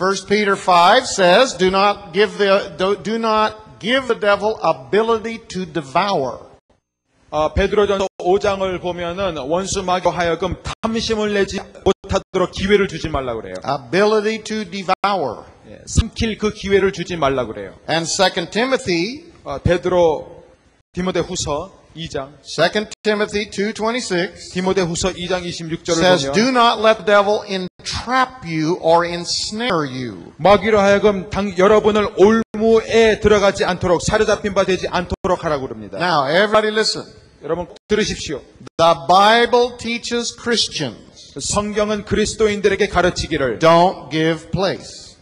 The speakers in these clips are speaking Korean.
1 Peter 5 says, do not give the devil ability to devour. 베드로전서 5장을 보면은 원수 마귀 하여금 탐심을 내지 못하도록 기회를 주지 말라 그래요. Ability to devour. 삼킬 그 기회를 주지 말라 그래요. And 2 Timothy, 디모데후서 2장. 2 Timothy 2:26 디모데후서 2장 26절을 says, 보면 do not let the devil entrap you or ensnare you. 마귀로 하여금 여러분을 올무에 들어가지 않도록 사로잡힌 바 되지 않도록 하라고 그럽니다. Now, everybody listen. 여러분 들으십시오. The Bible teaches Christians, 성경은 그리스도인들에게 가르치기를 don't give place.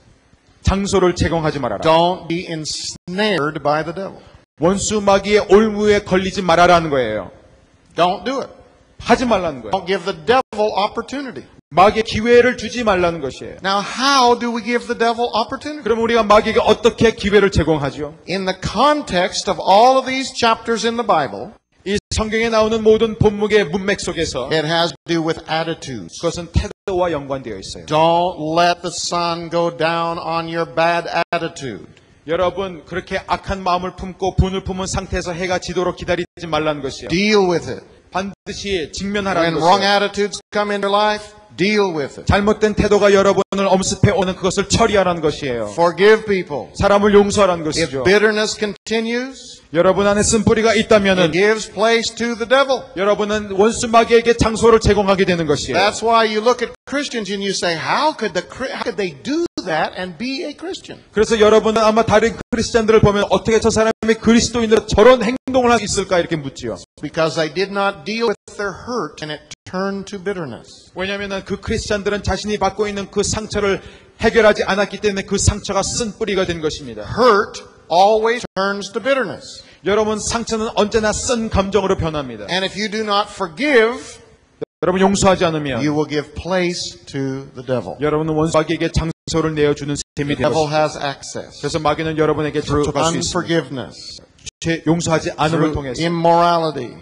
장소를 제공하지 말아라. Don't be ensnared by the devil. 원수 마귀의 올무에 걸리지 말아라는 거예요. Don't do it. 하지 말라는 거예요. Don't give the devil opportunity. 마귀의 기회를 주지 말라는 것이에요. Now, how do we give the devil opportunity? 그럼 우리가 마귀에게 어떻게 기회를 제공하죠? In the context of all of these chapters in the Bible, 이 성경에 나오는 모든 본문의 문맥 속에서 it has to do with attitudes. 그것은 태도와 연관되어 있어요. Don't let the sun go down on your bad attitude. 여러분 그렇게 악한 마음을 품고 분을 품은 상태에서 해가 지도록 기다리지 말라는 것이요. Deal with it. 반드시 직면하라는 When wrong 것이요. attitudes come into your life, deal with it. 잘못된 태도가 여러분을 엄습해 오는 그것을 처리하라는 것이에요. Forgive people. 사람을 용서하라는 If 것이죠. bitterness continues, 여러분 안에 쓴뿌리가 it 있다면은 gives place to the devil. 여러분은 원수 마귀에게 장소를 제공하게 되는 것이에요. That's why you look at Christians and you say, how could they do that and be a Christian? 그래서 여러분은 아마 다른 크리스찬들을 보면 어떻게 저 사람이 그리스도인으로 저런 행동을 할 수 있을까 이렇게 묻지요. Because they did not deal with their hurt and it turned to bitterness. 왜냐하면 그 크리스찬들은 자신이 받고 있는 그 상처를 해결하지 않았기 때문에 그 상처가 쓴 뿌리가 된 것입니다. Hurt always turns to bitterness. 여러분 상처는 언제나 쓴 감정으로 변합니다. And if you do not forgive, 여러분 용서하지 않으면 you will give place to the devil. 여러분은 원수 마귀에게 장소를 내어주는 셈이 The 되는 devil 것입니다. has access 그래서 마귀는 여러분에게 through 접촉할 수 있습니다. unforgiveness, 죄 용서하지 않음을 through 통해서 immorality.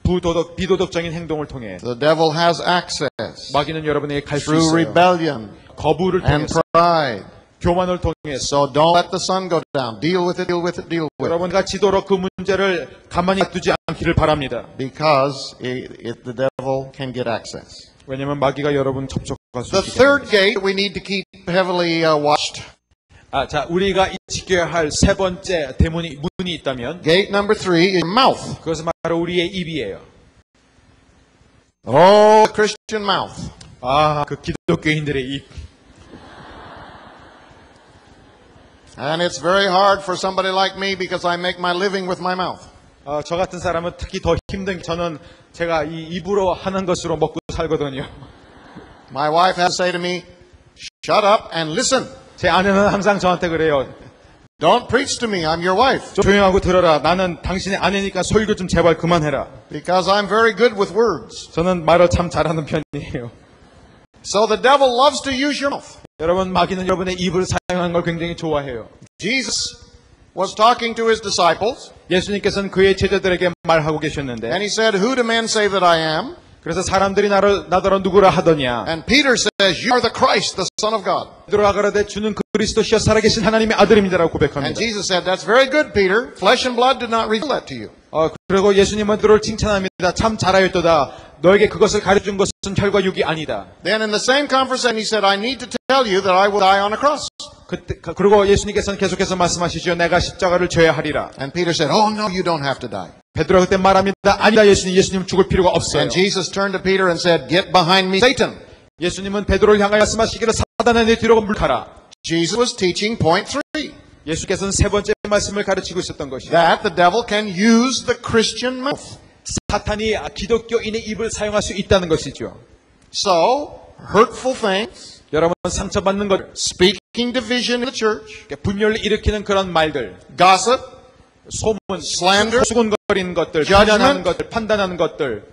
비도덕적인 행동을 통해 The devil has access 마귀는 여러분에게 갈 수 through 있어요. rebellion 거부를 and 통해서 pride. 교만을 통해서 So don't let the sun go down. Deal with it, deal with it, deal with it. 여러분과 지도록 그 문제를 가만히 두지 않기를 바랍니다. Because the devil can get access. 왜냐하면 마귀가 여러분 접촉할 수 The 있기 third 때문에. gate we need to keep heavily watched. 자, 우리가 지켜야 할 세 번째 문이 있다면 Gate number 3 is mouth. 그것은 바로 우리의 입이에요. Oh, the Christian mouth. 그 기독교인들의 입. And it's very hard for somebody like me because I make my living with my mouth. 저 같은 사람은 특히 더 힘든 게 저는 제가 이 입으로 하는 것으로 먹고 살거든요. My wife has to say to me, shut up and listen. 제 아내는 항상 저한테 그래요. Don't preach to me. I'm your wife. 조용하고 들어라. 나는 당신의 아내니까 설교 좀 제발 그만해라. Because I'm very good with words. 저는 말을 참 잘하는 편이에요. So the devil loves to use your mouth. 여러분 마귀는 여러분의 입을 사용하는 걸 굉장히 좋아해요. Jesus was talking to his disciples. 예수님께서는 그의 제자들에게 말하고 계셨는데 And he said, who do men say that I am? 그래서 사람들이 나더러 누구라 하더냐. And Peter says, you are the Christ, the Son of God. 베드로가 가라되 주는 그리스도시여 살아계신 하나님의 아들입니다라고 And 고백합니다. Jesus said, that's very good, Peter. Flesh and blood did not reveal that to you. 그리고 예수님은 베드로를 칭찬합니다. 참 잘하였도다. 너에게 그것을 가르쳐준 것은 혈과 육이 아니다. Then in the same conversation, he said, I need to tell you that I will die on a cross. 그리고 예수님께서는 계속해서 말씀하시죠. 내가 십자가를 져야 하리라. And Peter said, oh no, you don't have to die. 베드로가 그때 말합니다. 아니다 예수님 죽을 필요가 없어요. And Jesus turned to Peter and said, get behind me, Satan. 예수님은 베드로를 향하여 말씀하시기를 사단아 내 뒤로 물러가라. Jesus was teaching point 3. 예수께서는 세 번째 말씀을 가르치고 있었던 것이죠. That the devil can use the Christian mouth. 사탄이 기독교인의 입을 사용할 수 있다는 것이죠. So, hurtful things, 여러분 상처받는 것, speaking division in the church, 분열을 일으키는 그런 말들, gossip, 소문, slander, 수군거리는 것들, judgment, 비난하는 것들, 판단하는 것들,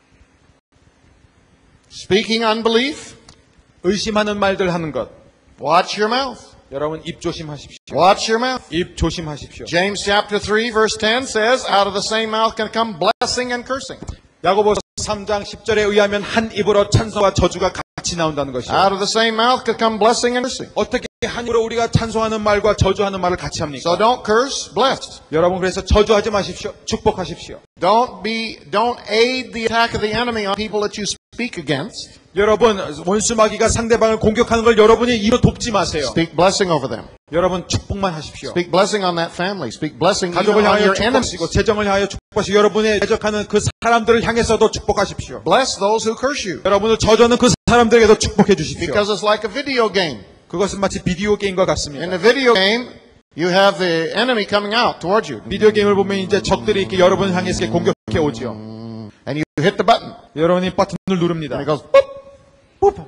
speaking unbelief. 의심하는 말들 하는 것. Watch your mouth. 여러분 입 조심하십시오. Watch your mouth. 입 조심하십시오. James chapter 3 verse 10 says, out of the same mouth can come blessing and cursing. 야고보서 3장 10절에 의하면 한 입으로 찬송과 저주가 같이 나온다는 것이에요. Out of the same mouth could come blessing and cursing. 어떻게 한 입으로 우리가 찬송하는 말과 저주하는 말을 같이 So 합니까? don't curse, bless. 여러분 그래서 저주하지 마십시오. 축복하십시오. Don't aid the attack of the enemy on people that you speak against. 여러분 원수 마귀가 상대방을 공격하는 걸 여러분이 이로 돕지 마세요. Speak blessing over them. 여러분 축복만 하십시오. Speak blessing on that family. Speak blessing even 가족을 on 향하여 your enemies. 축복하시고 재정을 향하여 축복하시고 여러분의 대적하는 그 사람들을 향해서도 축복하십시오. Bless those who curse you. 여러분을 저주하는 그 사람들에게도 축복해 주십시오. Because it's like a video game. 그것은 마치 비디오 게임과 In 같습니다. the video game, you have the enemy coming out towards you. 비디오 게임을 보면 이제 적들이 이렇게 여러분을 향해서 이렇게 공격해 오지요. And you hit the button. 여러분이 버튼을 누릅니다. And it goes, boop.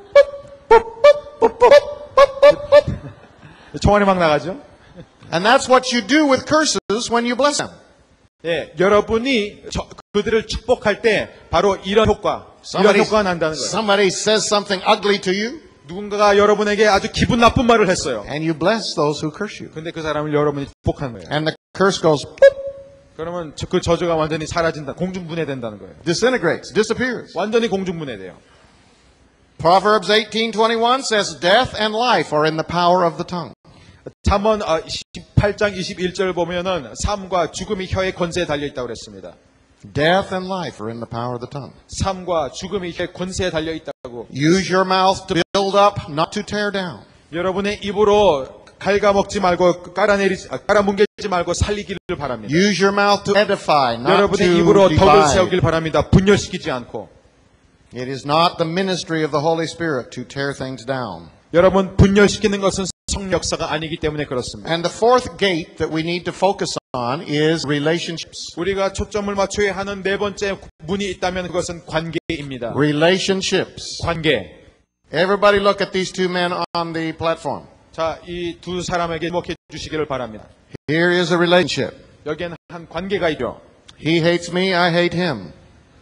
총알이 막 나가죠. And that's what you do with curses when you bless them. 예, 여러분이 그들을 축복할 때 바로 이런 효과가 난다는 거예요. Somebody says something ugly to you, 누군가가 여러분에게 아주 기분 나쁜 말을 했어요. and you bless those who curse you. 근데 그 사람을 여러분이 축복하는 거예요. And the curse goes, 그러면 그 저주가 완전히 사라진다. 공중분해된다는 거예요. disintegrates, disappears. 완전히 공중분해돼요. Proverbs 18:21 says, death and life are in the power of the tongue. 잠언 18장 21절 보면은 삶과 죽음이 혀의 권세에 달려 있다고 그랬습니다. Death and life are in the power of the tongue. 삶과 죽음이 혀의 권세에 달려 있다고. Use your mouth to build up, not to tear down. 여러분의 입으로 갉아먹지 말고 깔아뭉개지 말고 살리기를 바랍니다. Use your mouth to edify, not 여러분의 to 입으로 덕을 divide. 세우길 바랍니다. 분열시키지 않고. It is not the ministry of the Holy Spirit to tear things down. 여러분 분열시키는 것은 성령 역사가 아니기 때문에 그렇습니다. And the fourth gate that we need to focus on is relationships. 우리가 초점을 맞춰야 하는 네 번째 문이 있다면 그것은 관계입니다. Relationships. 관계. Everybody look at these two men on the platform. 자, 이 두 사람에게 주목해 주시기를 바랍니다. Here is a relationship. 여기에는 한 관계가 있죠. He hates me, I hate him.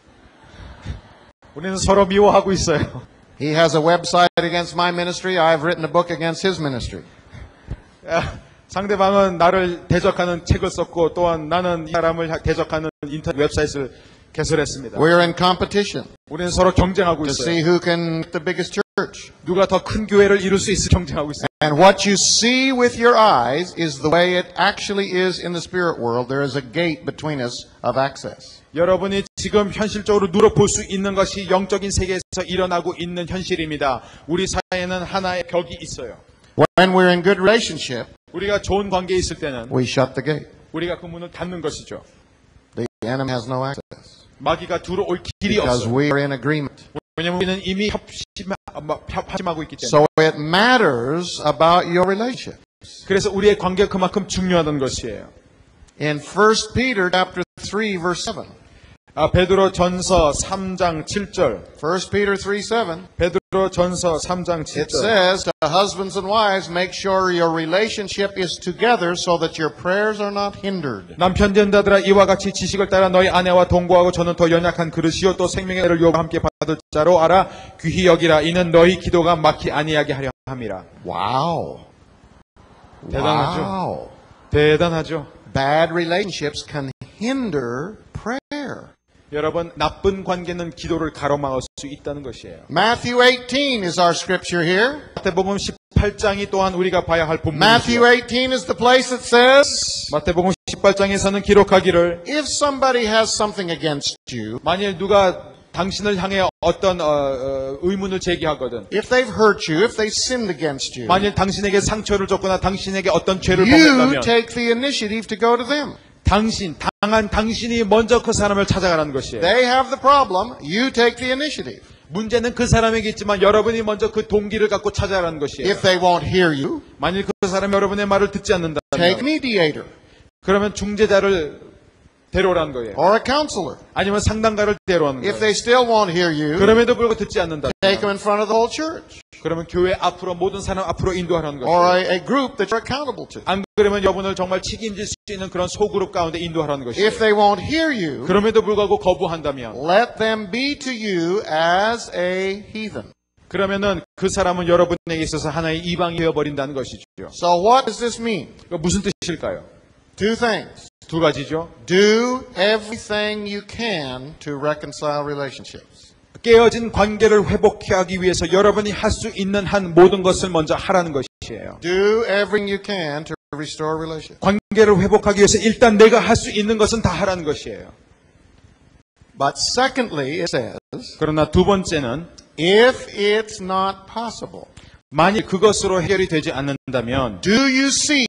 우리는 서로 미워하고 있어요. He has a website against my ministry, I've written a book against his ministry. 상대방은 나를 대적하는 책을 썼고 또한 나는 이 사람을 대적하는 인터넷 웹사이트를 개설했습니다. We're in competition 우리는 서로 경쟁하고 to see 있어요. who can get the biggest church. 누가 더 큰 교회를 이룰 수 있을 경쟁하고 있어요. And what you see with your eyes is the way it actually is in the spirit world. There is a gate between us of access. 여러분이 지금 현실적으로 누려볼 수 있는 것이 영적인 세계에서 일어나고 있는 현실입니다. 우리 사이에는 하나의 벽이 있어요. When we're in good relationship, 우리가 좋은 관계에 있을 때는 we shut the gate. 우리가 그 문을 닫는 것이죠. The enemy has no access 마귀가 들어올 길이 because 없어요. we are in agreement. 왜냐하면 우리는 이미 협심하고 있기 때문에. So it matters about your relationships. 그래서 우리의 관계가 그만큼 중요하다는 것이에요. In 1 Peter chapter 3 verse 7. 베드로 전서 3장 7절. 1 Peter 3:7. 베드로 전서 3장 It 7절. says to husbands and wives, make sure your relationship is together so that your prayers are not hindered. 남편 된다들아 이와 같이 지식을 따라 너희 아내와 동거하고 저는 더 연약한 그릇이요 또 생명의 애를 요구 함께 받을 자로 알아 귀히 여기라 이는 너희 기도가 막히 아니하게 하려 함이라. Wow. 대단하죠. Wow. 대단하죠. Bad relationships can hinder prayer. 여러분 나쁜 관계는 기도를 가로막을 수 있다는 것이에요. Matthew 18 is our scripture here. 마태복음 18장이 또한 우리가 봐야 할 Matthew 본문이죠. 18 is the place that says, 마태복음 18장에서는 기록하기를 if somebody has something against you, 만일 누가 당신을 향해 어떤 의문을 제기하거든, if they've hurt you, if they've sinned against you, 만일 당신에게 상처를 줬거나 당신에게 어떤 죄를 you 범했다면 take the initiative to go to them. 당신이 먼저 그 사람을 찾아가라는 것이에요. They have the problem, you take the initiative. 문제는 그 사람에게 있지만 여러분이 먼저 그 동기를 갖고 찾아가라는 것이에요. If they won't hear you, 만일 그 사람이 여러분의 말을 듣지 take a 않는다면 mediator 그러면 중재자를 데려오라는 거예요. or a counselor. 아니면 상담가를 데려오는 If 거예요. they still won't hear you, 그럼에도 불구하고 듣지 않는다. take them in front of the whole church 그러면 교회 앞으로 모든 사람 앞으로 인도하라는 or 거예요. a group that you're accountable to. 안 그러면 여러분을 정말 책임질 수 있는 그런 소그룹 가운데 인도하라는 것이에요. If they won't hear you, 그럼에도 불구하고 거부한다면 let them be to you as a heathen. 그러면은 그 사람은 여러분에게 있어서 하나의 이방이 되어버린다는 것이죠. So what does this mean? 이거 무슨 뜻일까요? Two things. 두 가지죠. Do everything you can to reconcile relationships. 깨어진 관계를 회복하기 위해서 여러분이 할 수 있는 한 모든 것을 먼저 하라는 것이에요. 것이에요. Do everything you can to restore relationship. 관계를 회복하기 위해서 일단 내가 할 수 있는 것은 다 하라는 것이에요. But secondly, it says, 그러나 두 번째는 if it's not possible, 만일 그것으로 해결이 되지 않는다면 do you see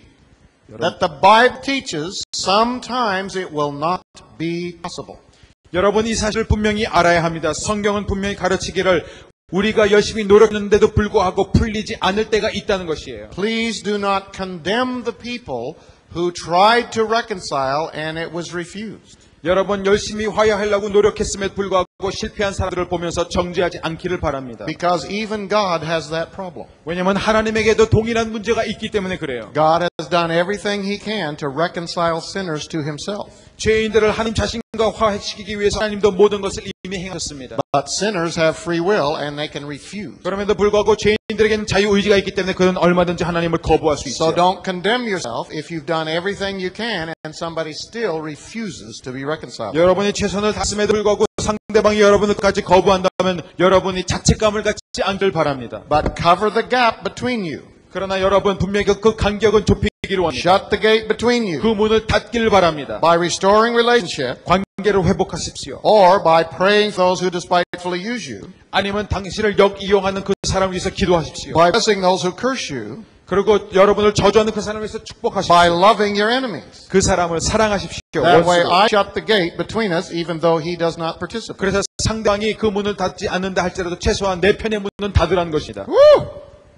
that the Bible teaches sometimes it will not be possible? 여러분 이 사실을 분명히 알아야 합니다. 성경은 분명히 가르치기를 우리가 열심히 노력했는데도 불구하고 풀리지 않을 때가 있다는 것이에요. Please do not condemn the people who tried to reconcile and it was refused. 여러분 열심히 화해하려고 노력했음에도 불구하고 실패한 사람들을 보면서 정죄하지 않기를 바랍니다. Because even God has that problem. 왜냐하면 하나님에게도 동일한 문제가 있기 때문에 그래요. God has done everything He can to reconcile sinners to Himself. 죄인들을 하나님 자신과 화해시키기 위해서 하나님도 모든 것을 이미 행하셨습니다. But sinners have free will and they can refuse. 그럼에도 불구하고 죄인들에게는 자유의지가 있기 때문에 그는 얼마든지 하나님을 거부할 수 So 있어요. don't condemn yourself if you've done everything you can and somebody still refuses to be reconciled. 여러분이 최선을 다했음에도 불구하고 상대방이 여러분을까지 거부한다면 여러분이 자책감을 갖지 않길 바랍니다. But cover the gap between you. 그러나 여러분 분명히 그 간격은 좁히기를 원합니다. Shut the gate between 그 you 문을 닫기를 바랍니다. by restoring relationship 관계를 회복하십시오. or by praying for those who despitefully use you, 아니면 당신을 역이용하는 그 사람을 위해서 기도하십시오. by blessing those who curse you, 그리고 여러분을 저주하는 그 사람을 위해서 축복하십시오. by loving your enemies. 그 사람을 사랑하십시오. That way 원수로. I shut the gate between us even though he does not participate. 그래서 상대방이 그 문을 닫지 않는다 할지라도 최소한 내 편의 문은 닫으라는 것이다. Woo!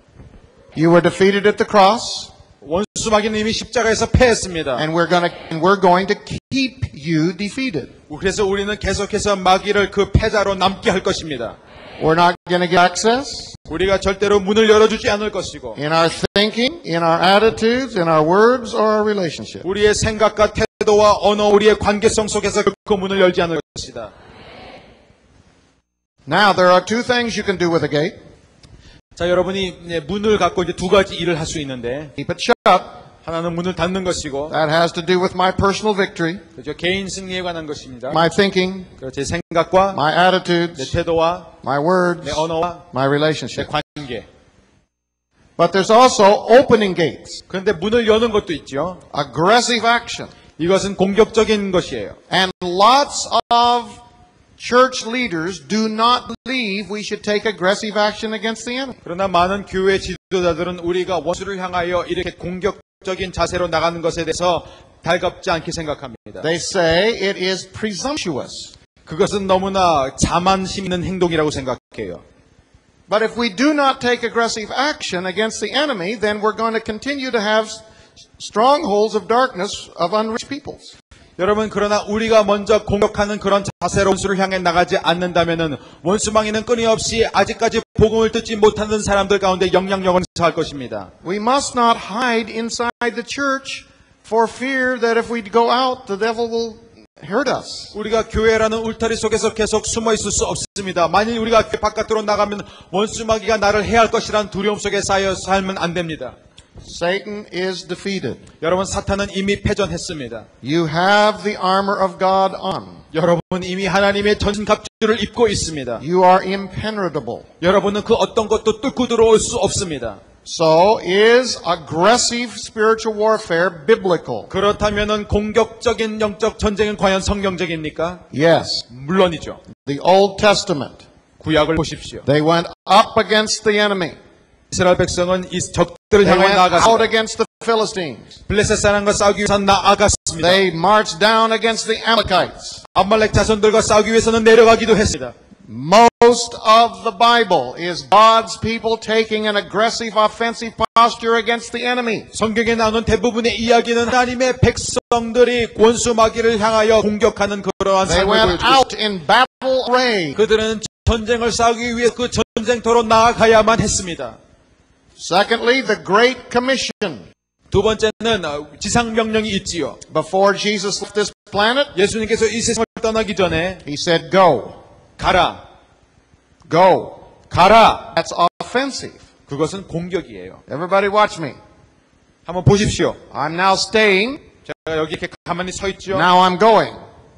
You were defeated at the cross 원수 마귀는 이미 십자가에서 패했습니다. and we're going to keep you defeated. 그래서 우리는 계속해서 마귀를 그 패자로 남게 할 것입니다. We're not going to get access 우리가 절대로 문을 열어주지 않을 것이고 in our thinking, in our attitudes, in our words, or our relationship. 우리의 생각과 태도와 언어, 우리의 관계성 속에서 그 문을 열지 않을 것이다. Now, there are two things you can do with a gate. 자, 여러분이 이제 문을 갖고 이제 두 가지 일을 할 수 있는데 Keep it shut. 하나는 문을 닫는 것이고 That has to do with my personal victory, 그죠? 개인 승리에 관한 것입니다. my thinking, 제 생각과 my 내 attitudes, 태도와 my words, 내 언어와 my 내 relationship. 관계. But there's also opening gates, 그런데 문을 여는 것도 있죠. aggressive action. 이것은 공격적인 것이에요. And lots of church leaders do not believe we should take aggressive action against the enemy. 그러나 많은 교회 지도자들은 우리가 원수를 향하여 이렇게 공격적인 자세로 나가는 것에 대해서 달갑지 않게 생각합니다. They say it is presumptuous. 그것은 너무나 자만심 있는 행동이라고 생각해요. But if we do not take aggressive action against the enemy, then we're going to continue to have strongholds of darkness of unreached peoples. 여러분 그러나 우리가 먼저 공격하는 그런 자세로 원수를 향해 나가지 않는다면은 원수망이는 끊임없이 아직까지 복음을 듣지 못하는 사람들 가운데 영향력을 행사할 것입니다. We must not hide inside the church for fear that if we go out, the devil will hurt us. 우리가 교회라는 울타리 속에서 계속 숨어 있을 수 없습니다. 만일 우리가 바깥으로 나가면 원수마귀가 나를 해할 것이라는 두려움 속에 쌓여 살면 안 됩니다. Satan is defeated. 여러분 사탄은 이미 패전했습니다. You have the armor of God on. 여러분 이미 하나님의 전신갑주를 입고 있습니다. You are impenetrable. 여러분은 그 어떤 것도 뚫고 들어올 수 없습니다. So is aggressive spiritual warfare biblical? 그렇다면은 공격적인 영적 전쟁은 과연 성경적입니까? Yes. 물론이죠. The Old Testament. 구약을 보십시오. They went up against the enemy. 이스라엘 백성은 이 적들을 They 향해 went out 나아갔습니다. against the Philistines. 블레셋 사람과 싸우기 위해서 나아갔습니다. They marched down against the Amalekites. 암말렉 자손들과 싸우기 위해서는 내려가기도 했습니다. Most of the Bible is God's people taking an aggressive offensive posture against the enemy. 성경에 나오는 대부분의 이야기는 하나님의 백성들이 원수 마귀를 향하여 공격하는 그러한 They 삶을 went 보여주고 out in battle array. 그들은 전쟁을 싸우기 위해 그 전쟁터로 나아가야만 했습니다. Secondly, the Great Commission. 두 번째는 지상 명령이 있지요. Before Jesus left this planet, 예수님께서 이 세상을 떠나기 전에 He said, go. 가라, Go. 가라. That's offensive. 그것은 공격이에요. Everybody watch me. 한번 보십시오. I'm now staying. 제가 여기 이렇게 가만히 서 있죠. Now I'm going.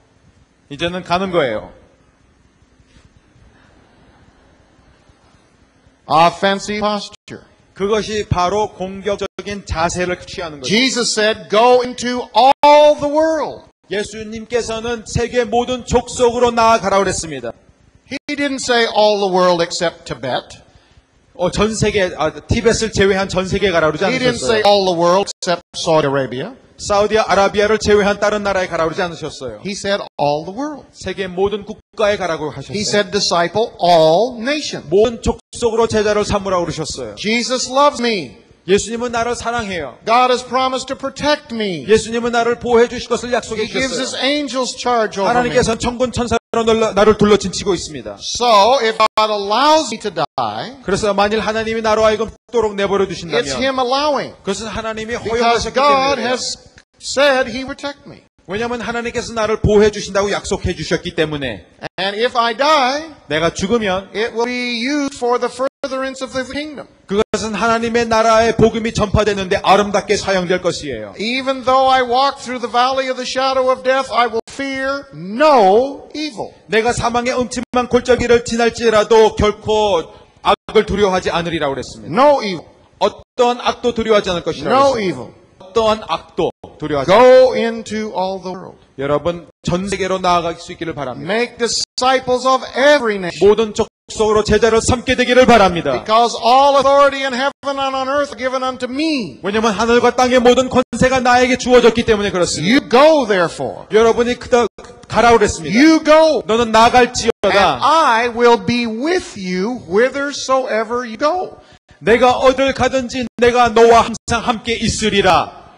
이제는 가는 거예요. Offensive posture. 그것이 바로 공격적인 자세를 취하는 것입니다. Jesus said, go into all the world. 예수님께서는 세계 모든 족속으로 나아가라고 그랬습니다. He didn't say all the world except Tibet. 전 세계, 티벳을 제외한 전 세계에 가라고 그러지 He didn't say 않으셨어요. all the world except Saudi Arabia. 사우디아라비아를 제외한 다른 나라에 가라고 그러지 않으셨어요. He said all the world. 세계 모든 국가에 가라고 He 하셨어요. said disciple all nations. 모든 족속으로 제자를 삼으라고 그러셨어요. Jesus loves me. 예수님은 나를 사랑해요. God has promised to protect me. 예수님은 나를 보호해 주실 것을 약속해 He gives His 주셨어요. angels charge over me. 하나님께서는 천군 천사로 나를 둘러친치고 있습니다. So, if God allows me to die, 그래서 만일 하나님이 나로 하여금 죽도록 내버려 it's 두신다면 Him allowing. 그것은 하나님이 Because 허용하셨기 God 때문에 has said He will protect me. 왜냐하면 하나님께서 나를 보호해 주신다고 약속해 주셨기 때문에 And if I die, 내가 죽으면 it will be used for the furtherance of the kingdom. 그것은 하나님의 나라의 복음이 전파되는데 아름답게 사용될 것이에요. Even though I walk through the valley of the shadow of death, I will fear no evil. 내가 사망의 음침한 골짜기를 지날지라도 결코 악을 두려워하지 않으리라고 그랬습니다. No evil. 어떤 악도 두려워하지 않을 것이라고 No 그랬습니다. evil. 어떠한 악도 두려워하지 않을 Go into all the world. 여러분 전 세계로 나아갈 수 있기를 바랍니다. Make disciples of every nation. 모든 족속으로 제자를 삼게 되기를 바랍니다. Because all authority in heaven and on earth are given unto me. 왜냐하면 하늘과 땅의 모든 권세가 나에게 주어졌기 때문에 그렇습니다. You go therefore. 여러분이 가라고 그랬습니다. You go. 너는 And 나갈지어다. I will be with you whithersoever you go. 내가 어딜 가든지 내가 너와 항상 함께 있으리라.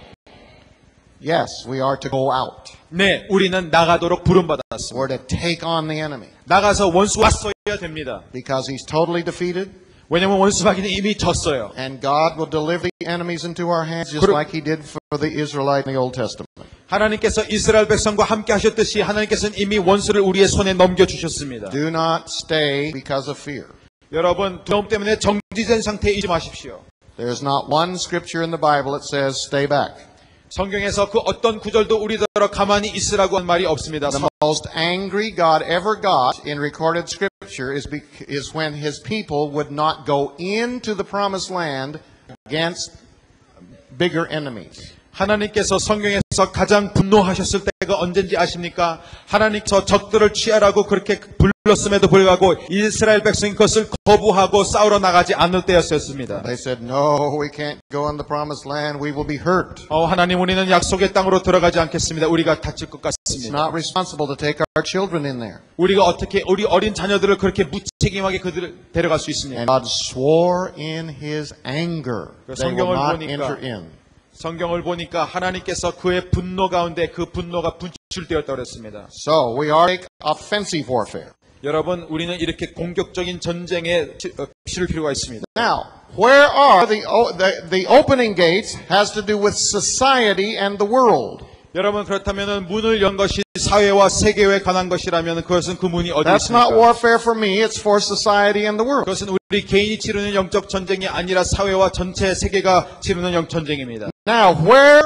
Yes, we are to go out. 네, 우리는 나가도록 부름받았습니다. We're to take on the enemy. 나가서 원수와 싸워야 됩니다. Because he's totally defeated. 왜냐하면 원수마귀는 이미 졌어요. And God will deliver the enemies into our hands just like He did for the Israelite in the Old Testament. 하나님께서 이스라엘 백성과 함께 하셨듯이 하나님께서는 이미 원수를 우리의 손에 넘겨주셨습니다. Do not stay because of fear. 여러분 두려움 때문에 정지된 상태에 있지 마십시오. There's not one scripture in the Bible that says stay back. 성경에서 그 어떤 구절도 우리더러 가만히 있으라고 한 말이 없습니다. The most angry God ever got in recorded scripture is when His people would not go into the promised land against bigger enemies. 하나님께서 성경에서 가장 분노하셨을 때가 언젠지 아십니까? 하나님께서 적들을 취하라고 그렇게 불렀음에도 불구하고 이스라엘 백성이 그것을 거부하고 싸우러 나가지 않을 때였습니다. They said, no, we can't go in the promised land. We will be hurt. 하나님 우리는 약속의 땅으로 들어가지 않겠습니다. 우리가 다칠 것 It's 같습니다. not responsible to take our children in there. 우리가 어떻게 우리 어린 자녀들을 그렇게 무책임하게 그들을 데려갈 수 있습니까? And God swore in His anger they will 성경을 not 보니까 enter in. 성경을 보니까 하나님께서 그의 분노 가운데 그 분노가 분출되었다고 그랬습니다. So we are take offensive warfare. 여러분 우리는 이렇게 공격적인 전쟁에 치를 필요가 있습니다. Now, where are the opening gates has to do with society and the world. 여러분 그렇다면 문을 연 것이 사회와 세계에 관한 것이라면 그것은 그 문이 어디 That's not 있습니까? warfare for me, it's for society and the world. 그것은 우리 개인이 치르는 영적 전쟁이 아니라 사회와 전체 세계가 치르는 영적 전쟁입니다. Now, where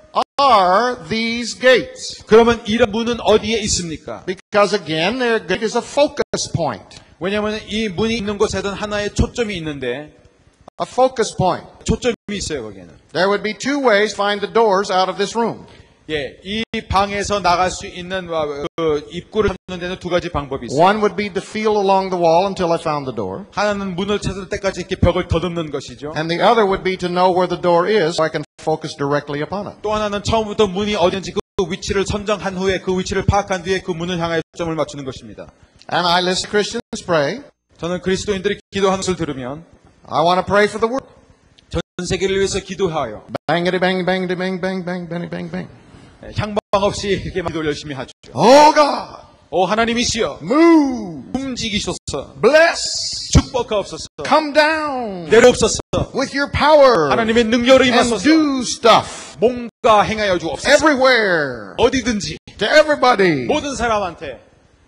are these gates? 그러면 이런 문은 어디에 있습니까? Because again, their gate is a focus point. 왜냐하면 이 문이 있는 곳에는 하나의 초점이 있는데 A focus point. 초점이 있어요 거기에는. There would be two ways to find the doors out of this room. 예, 이 방에서 나갈 수 있는 그 입구를 찾는 데는 두 가지 방법이 있어요. One would be to feel along the wall until I found the door. 하나는 문을 찾을 때까지 이렇게 벽을 더듬는 것이죠. And the other would be to know where the door is so I can focus directly upon it. 또 하나는 처음부터 문이 어딘지 그 위치를 선정한 후에 그 위치를 파악한 뒤에 그 문을 향하여 초점을 맞추는 것입니다. And I listen to Christians pray. 저는 그리스도인들이 기도하는 것을 들으면 I want to pray for the world. 전 세계를 위해서 기도하여 Bangity bang bang bang bang bang bang bang bang. 향방 없이 이렇게 기도를 열심히 하죠. Oh God, 오 하나님이시여 move, 움직이소서 bless, 축복하옵소서 come down 내려옵소서 with your power 하나님의 능력으로 and 임하소서 do stuff 뭔가 행하여 주옵소서 everywhere 어디든지 to everybody. 모든 사람한테.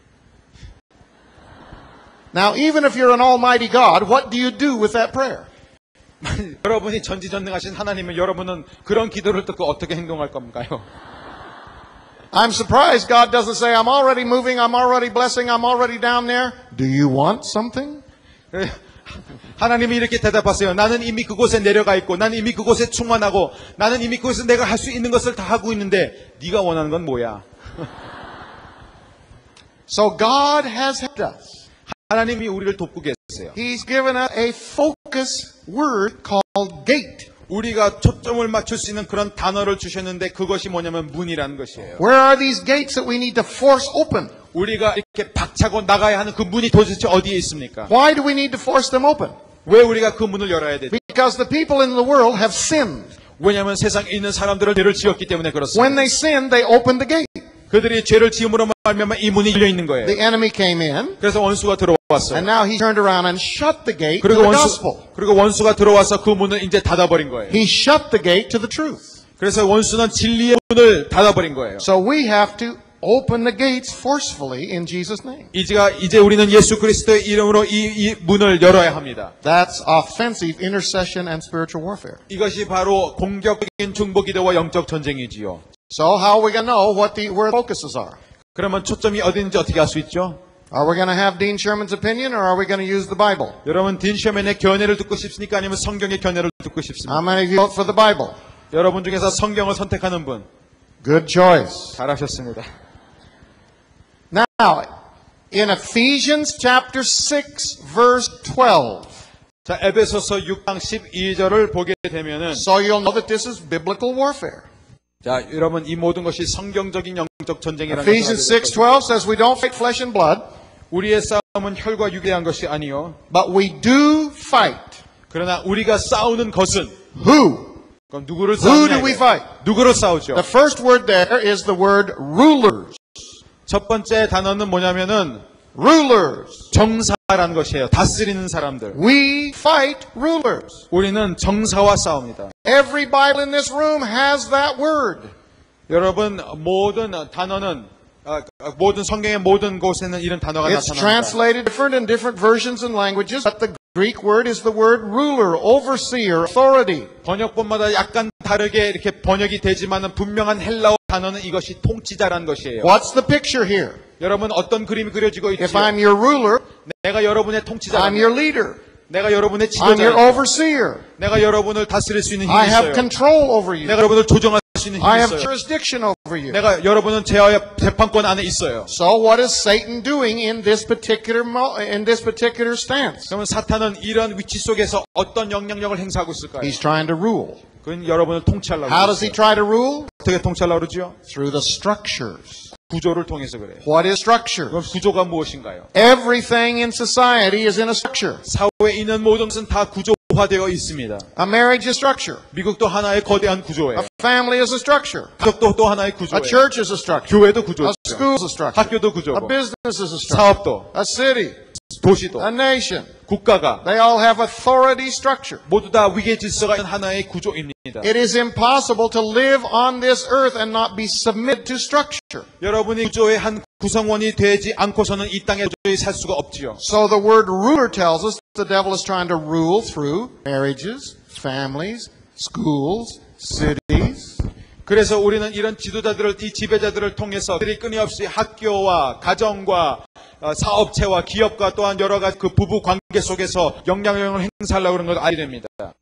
Now, even if you're an almighty God, what do you do with that prayer? 여러분이 전지전능하신 하나님은 여러분은 그런 기도를 듣고 어떻게 행동할 건가요? I'm surprised God doesn't say, I'm already moving, I'm already blessing, I'm already down there. Do you want something? 하나님이 이렇게 대답하세요. 나는 이미 그곳에 내려가 있고, 나는 이미 그곳에 충만하고, 나는 이미 그곳에서 내가 할 수 있는 것을 다 하고 있는데 네가 원하는 건 뭐야? So God has helped us. 하나님이 우리를 돕고 계세요. He's given us a focus word called gate. 우리가 초점을 맞출 수 있는 그런 단어를 주셨는데 그것이 뭐냐면 문이라는 것이에요. Where are these gates that we need to force open? 우리가 이렇게 박차고 나가야 하는 그 문이 도대체 어디에 있습니까? Why do we need to force them open? 왜 우리가 그 문을 열어야 되죠? Because the people in the world have sinned. 왜냐하면 세상에 있는 사람들을 죄를 지었기 때문에 그렇습니다. When they sinned, they opened the gate. 그들이 죄를 지음으로 말미암아 이 문이 열려 있는 거예요. The enemy came in, 그래서 원수가 들어왔어요. and now he turned around and shut the gate to 그리고 the gospel. 원수가 들어와서 그 문을 이제 닫아버린 거예요. He shut the gate to the truth. 그래서 원수는 진리의 문을 닫아버린 거예요. So we have to open the gates forcefully in Jesus' name. 이제 우리는 예수 그리스도의 이름으로 이 문을 열어야 합니다. That's offensive intercession and spiritual warfare. 이것이 바로 공격적인 중보기도와 영적 전쟁이지요. So how are we going to know where the focuses are? 그러면 초점이 어디인지 어떻게 알 수 있죠? Are we going to have Dean Sherman's opinion or are we going to use the Bible? 여러분 딘 셔맨의 견해를 듣고 싶습니까? 아니면 성경의 견해를 듣고 싶습니까? How many of you vote for the Bible? 여러분 중에서 성경을 선택하는 분 Good choice. 잘하셨습니다. Now, in Ephesians chapter 6 verse 12. 자, 에베소서 6장 12절을 보게 되면은 So you'll know that this is biblical warfare. 자, 여러분 이 모든 것이 성경적인 영적 전쟁이라는 것을 Ephesians 알게 될 것입니다. 6:12 says we don't fight flesh and blood, 우리의 싸움은 혈과 육에 대한 것이 아니요. but we do fight. 그러나 우리가 싸우는 것은 Who? 그럼 누구를 Who 싸우냐? do we fight? 누구를 싸우죠? The first word there is the word rulers. 첫 번째 단어는 뭐냐면은 Rulers. 정사라는 것이에요. 다스리는 사람들. We fight rulers. 우리는 정사와 싸웁니다. Every Bible in this room has that word. 여러분 모든 단어는 모든 성경의 모든 곳에는 이런 단어가 It's 나타납니다. translated different in different versions and languages, but the Greek word is the word ruler, overseer, authority. 번역본마다 약간 다르게 이렇게 번역이 되지만은 분명한 헬라어 단어는 이것이 통치자라는 것이에요. What's the picture here? 여러분 어떤 그림이 그려지고 있죠? If I'm your ruler, 내가 여러분의 I'm 통치자라면 your leader. 내가 여러분의 I'm your 지도자라면 overseer. 내가 여러분을 다스릴 수 있는 힘이 I have 있어요. control over you. 내가 여러분을 조정할 수 있는 힘이 I have 있어요. jurisdiction over you. 내가 여러분은 제어의 재판권 안에 있어요. So what is Satan doing in this particular stance? 그러면 사탄은 이런 위치 속에서 어떤 영향력을 행사하고 있을까요? He's trying to rule. 그건 여러분을 통치하려고 How does he 그러죠. try to rule? 어떻게 통치하려고 그러죠? Through the structures. 구조를 통해서 그래요. What is structure? 그럼 구조가 무엇인가요? Everything in society is in a structure. 사회에 있는 모든 것은 다 구조화되어 있습니다. A marriage is structure. 미국도 하나의 거대한 구조예요. A family is a structure. 가족도 또 하나의 A 구조예요. church is a structure. 교회도 A 구조죠. school is a structure. 학교도 A 구조고, business is a structure. 사업도, A city, 도시도, a nation. 국가가 They all have authority structure. 모두 다 위계 질서가 있는 하나의 구조입니다. It is impossible to live on this earth and not be submitted to structure. 여러분이 구조의 한 구성원이 되지 않고서는 이 땅에 도저히 살 수가 없지요. So the word ruler tells us the devil is trying to rule through marriages, families, schools, cities. 그래서 우리는 이런 지도자들을, 이 지배자들을 통해서 그들이 끊임없이 학교와 가정과 사업체와 기업과 또한 여러 가지 그 부부 관계 속에서 영향력을 행사하려고 그러는 걸 알게 됩니다.